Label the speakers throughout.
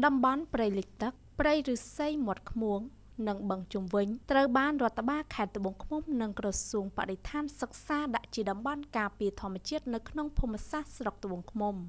Speaker 1: តំបន់ព្រៃលិចទឹកព្រៃឫស្សីមាត់ឃ្មុំនិងបឹងជុំវិញត្រូវបានរដ្ឋបាលខេត្តត្បូងឃ្មុំនិងក្រសួងបរិស្ថានសិក្សាដាក់ជាតំបន់ការពារធម្មជាតិនៅក្នុងភូមិសាស្ត្រស្រុកត្បូងឃ្មុំ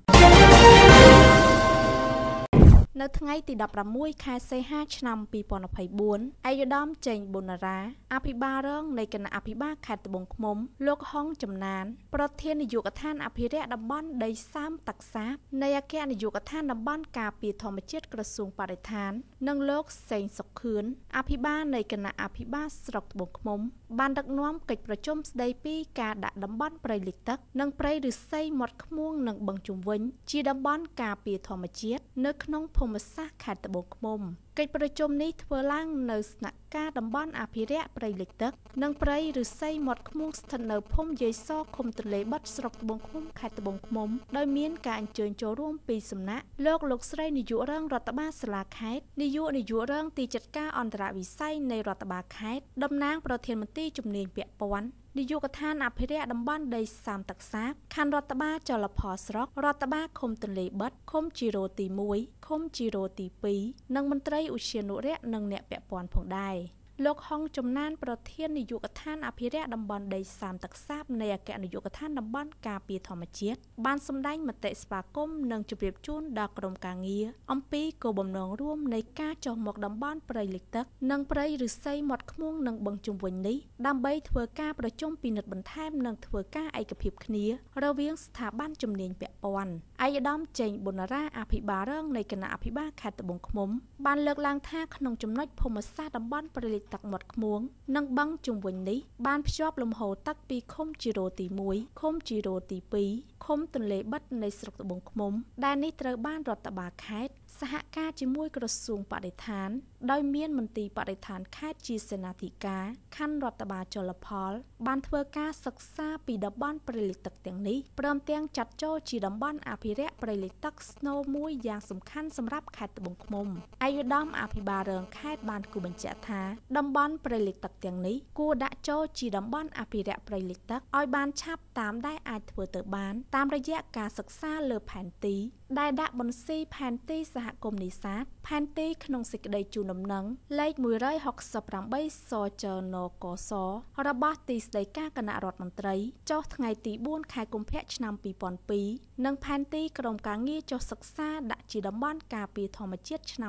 Speaker 1: នៅថ្ងៃទី16ខែសីហាឆ្នាំ2024ឯកឧត្តមចេងប៊ុនរាអភិបាលរងនៃគណៈអភិបាលខេត្តត្បូងឃ្មុំលោកហុងចំណានប្រធាននាយកដ្ឋានអភិរក្សតំបន់ដីសើមតាក់សាបនៃអគ្គនាយកដ្ឋានតំបន់ការពារធម្មជាតិក្រសួងបរិស្ថាននិងលោកសេងសុខឿនអភិបាលនៃគណៈអភិបាលស្រុកត្បូងឃ្មុំបានដឹកនាំកិច្ចប្រជុំស្ដីពីការដាក់តំបន់ព្រៃលិចទឹកនិងព្រៃឫស្សីមាត់ឃ្មុំនិងបឹងជុំវិញជាតំបន់ការពារធម្មជាតិនៅក្នុងភូមិសាស្ត្រខេត្តត្បូងឃ្មុំកិច្ចប្រជុំនេះធ្វើឡើងនៅស្នាក់ការតំបន់អភិរក្សព្រៃលិចទឹកនិងព្រៃឫស្សីមាត់ឃ្មុំស្ថិតនៅភូមិយាយសឃុំទន្លេបិទស្រុកត្បូងឃ្មុំខេត្តត្បូងឃ្មុំដោយមានការអញ្ជើញចូលរួមពីសំណាក់លោកស្រីនាយករងរដ្ឋបាលសាលាខេត្តនាយករងទីចាត់ការអន្តរវិស័យនៃរដ្ឋបាលខេត្តតំណាងប្រធានមន្ត្រីជំនាញពាក់ព័ន្ធនាយកដ្ឋានអភិរក្សតំបន់ដីសើមតាក់សាបខណ្ឌរដ្ឋបាលចលផលស្រុករដ្ឋបាលឃុំទន្លេបិទឃុំជីរ៉ូទី1ឃុំជីរ៉ូទី2និងមន្ត្រីឧទ្យានុរក្សនិងអ្នកពាក់ព័ន្ធផងដែរលោកហុងចំណានប្រធាននាយកដ្ឋានអភិរក្សតំបន់ដីសើមតាក់សាបនៃអគ្គនាយកដ្ឋានតំបន់ការពារធម្មជាតិបានសម្ដែងមតិស្វាគមន៍និងជម្រាបជូនដល់ក្រុមការងារអំពីគោលបំណងរួមនៃការចុះមកតំបន់ព្រៃលិចទឹកនិងព្រៃឫស្សីមាត់ឃ្មុំនិងបឹងជុំវិញនេះដើម្បីធ្វើការប្រជុំពិនិត្យបន្ថែមនិងធ្វើការឯកភាពគ្នារវាងស្ថាប័នជំនាញពាក់ព័ន្ធឯកឧត្តមចេងប៊ុនរាអភិបាលរងនៃគណៈអភិបាលខេត្តត្បូងឃ្មុំបានលើកឡើងថាក្នុងចំណុចភូមិសាស្ត្រតំបន់ព្រៃលិចទឹកមាត់ឃ្មុំនិងបឹងជុំវិញនេះបានភ្ជាប់លំហូរទឹកពីឃុំជីរ៉ូទី1ឃុំជីរ៉ូទី2ឃុំទន្លេបិទនៃស្រុកត្បូងឃ្មុំដែលនេះត្រូវបានរដ្ឋបាលខេត្តសហការជាមួយក្រសួងបរិស្ថានដោយមានមន្ទីរបរិស្ថានខេត្តជាសេនាធិការខណ្ឌរដ្ឋបាលជលផលបានធ្វើការសិក្សាពីតំបន់ព្រៃលិចទឹកទាំងនេះព្រមទាំងចាត់ចូលជាតំបន់អភិរក្សព្រៃលិចទឹកស្នូលមួយយ៉ាងសំខាន់សម្រាប់ខេត្តត្បូងឃ្មុំឯកឧត្តមអភិបាលរងខេត្តបានគូបញ្ជាក់ថាតំបន់ព្រៃលិចទឹកទាំងនេះគួរដាក់ចូលជាតំបន់អភិរក្សព្រៃលិចទឹកឲ្យបានឆាប់តាមដែលអាចធ្វើទៅបានតាមរយៈការសិក្សាលើផែនទីដែលដាក់បន្ស៊ីផែនទីសហគមន៍នេសាទផែនទីក្នុងសេចក្តីជូនដំណឹងលេខ168សចនកសរបស់ទីស្តីការគណៈរដ្ឋមន្ត្រីចុះថ្ងៃទី4ខែកុម្ភៈឆ្នាំ2002និងផែនទីក្រុមការងារចុះសិក្សាដាក់ជាតំបន់ការពារធម្មជាតិឆ្នាំ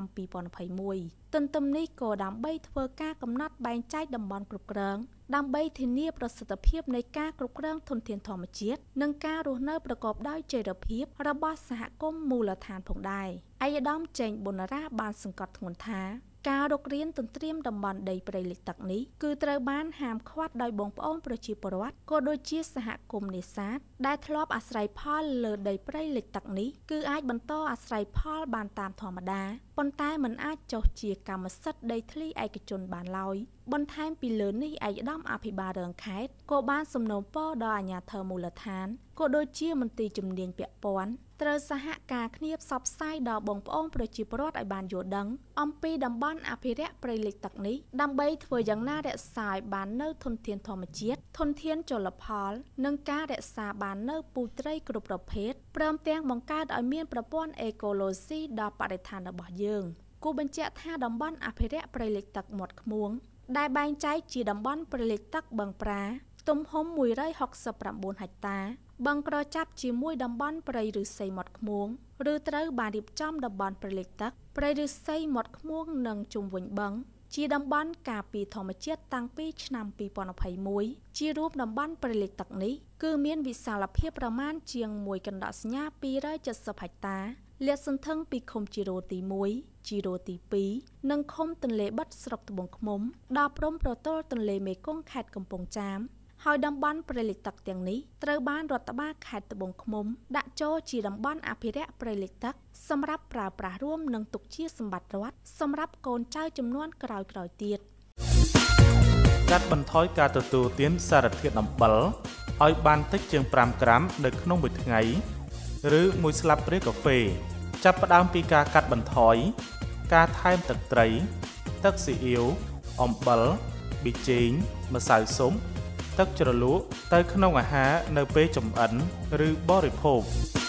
Speaker 1: 2021ទន្ទឹមនេះក៏ដើម្បីធ្វើការកំណត់បែងចែកតំបន់គ្រប់គ្រងដើម្បីធានាប្រសិទ្ធភាពនៃការគ្រប់គ្រងធនធានធម្មជាតិនិងការរស់នៅប្រកបដោយចីរភាពរបស់សហគមន៍មូលដ្ឋានផងដែរឯកឧត្តមចេងប៊ុនរាបានសង្កត់ធ្ងន់ថាការរុករានទន្ទ្រានតំបន់ដីព្រៃលិចទឹកនេះគឺត្រូវបានហាមឃាត់ដោយបងប្អូនប្រជាពលរដ្ឋក៏ដូចជាសហគមន៍នេសាទដែលធ្លាប់អាស្រ័យផលលើដីព្រៃលិចទឹកនេះគឺអាចបន្តអាស្រ័យផលបានតាមធម្មតាប៉ុន្តែមិនអាចចុះជាកម្មសិទ្ធិដីធ្លីឯកជនបានឡើយបន្ថែមពីលើនេះឯកឧត្តមអភិបាលរងខេត្តក៏បានសំណូមពរដល់អាជ្ញាធរមូលដ្ឋានក៏ដូចជាមន្ត្រីជំនាញពាក់ព័ន្ធត្រូវសហការគ្នាផ្សព្វផ្សាយដល់បងប្អូនប្រជាពលរដ្ឋឲ្យបានយល់ដឹងអំពីតំបន់អភិរក្សព្រៃលិចទឹកនេះដើម្បីធ្វើយ៉ាងណារក្សាឲ្យបាននូវធនធានធម្មជាតិធនធានជលផលនិងការរក្សាបាននូវពូជត្រីគ្រប់ប្រភេទព្រមទាំងបង្កើតឲ្យមានប្រព័ន្ធអេកូឡូស៊ីដល់បរិស្ថានរបស់យើងគូបញ្ជាក់ថាតំបន់អភិរក្សព្រៃលិចទឹកមាត់ឃ្មុំដែលបែងចែកជាតំបន់ព្រៃលិចទឹកបឹងប្រាទំហំ169ហិកតាបឹងក្រចាប់ជាមួយតំបន់ព្រៃឫស្សីមាត់ឃ្មុំឬត្រូវបានរៀបចំតំបន់ព្រៃលិចទឹកព្រៃឫស្សីមាត់ឃ្មុំនិងជុំវិញបឹងជាតំបន់ការពារធម្មជាតិតាំងពីឆ្នាំ2021ជារូបតំបន់ព្រៃលិចទឹកនេះគឺមានវិសាលភាពប្រមាណជាង1កណ្ដកសញ្ញា270ហិកតាលាតសន្ធឹងពីឃុំជីរ៉ូទី1ជីរ៉ូទី2និងឃុំទន្លេបិទស្រុកត្បូងឃ្មុំដល់ព្រំប្រទល់ទន្លេមេគង្គខេត្តកំពង់ចាមហើយតំបន់ព្រៃលិចទឹកទាំងនេះត្រូវបានរដ្ឋបាលខេត្តត្បូងឃ្មុំដាក់ចូលជាតំបន់អភិរក្សព្រៃលិចទឹកសម្រាប់ប្រើប្រាស់រួមនិងទុកជាសម្បត្តិរដ្ឋសម្រាប់កូនចៅជំនាន់ក្រោយៗទៀត
Speaker 2: កាត់បន្ថយការទទួលទានសារធាតុអំបិលឲ្យបានតិចជាង5ក្រាមនៅក្នុងមួយថ្ងៃឬ1ស្លាបព្រាកាហ្វេចាប់ផ្ដើមពីការកាត់បន្ថយការថែមទឹកត្រីទឹកស៊ីអ៊ីវអំបិលប៊ីចេងម្សៅស៊ុបទឹកជ្រលក់ទៅក្នុងអាហារនៅពេលចម្អិនឬបរិភោគ